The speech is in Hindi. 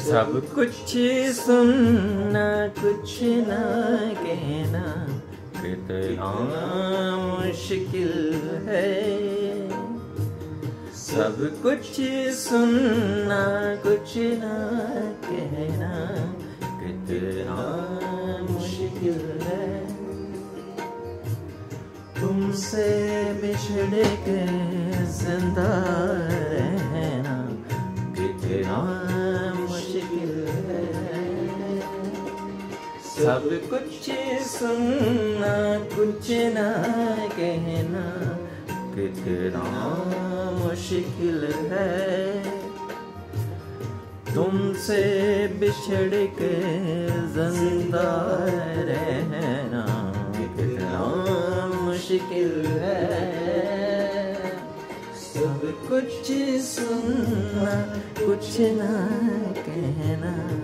सब कुछ सुनना कुछ ना कहना कितना मुश्किल है। सब कुछ सुनना कुछ ना कहना कितना मुश्किल है। तुमसे बिछड़ के जिंदा रहना कितना मुश्किल है। सब कुछ सुनना कुछ ना कहना कितना मुश्किल है। तुमसे बिछड़ के जिंदा रहना कितना मुश्किल है। सब कुछ सुनना कुछ ना कहना